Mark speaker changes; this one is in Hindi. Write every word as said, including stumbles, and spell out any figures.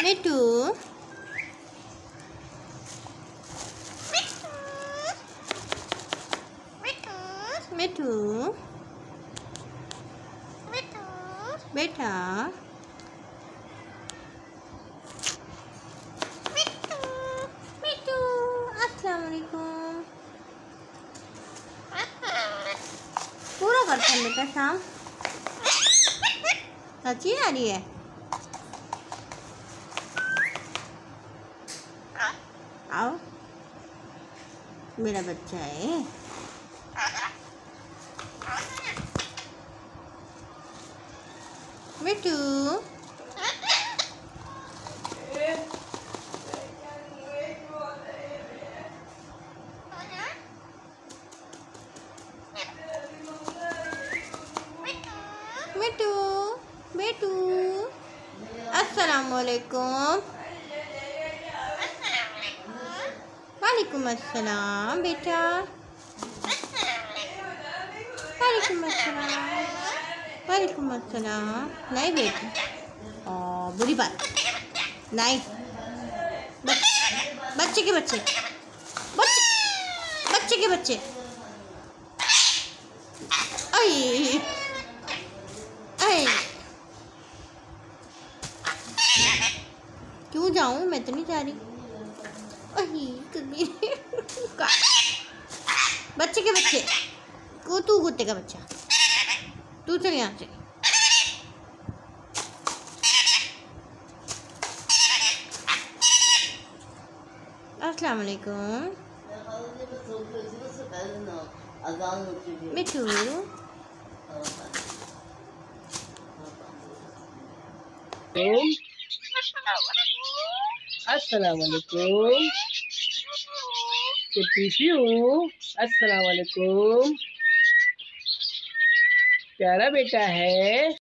Speaker 1: मिट्टू मिट्टू बेटा मिट्टू अस्सलाम वालेकुम। पूरा करता है बेटा शाम अच्छी आ रही है। आओ मेरा बच्चा है। मिट्टू मिट्टू बेटू अस्सलाम वालेकुम। वालेकुम अस्सलाम बेटा वालेकुम अस्सलाम वालेकुम अस्सलाम। नहीं बेटी ओ बुरी बात नहीं। बच्चे के बच्चे बच्चे बच्चे के बच्चे आई आई क्यों जाऊं? मैं तो नहीं जा रही। अही कभी बच्चे के बच्चे को तू कुत्ते का बच्चा तू चल यहाँ से। अस्सलाम वालेकुम मिट्टू
Speaker 2: अस्सलाम वालेकुम किट्टू। अस्सलाम वालेकुम प्यारा बेटा है।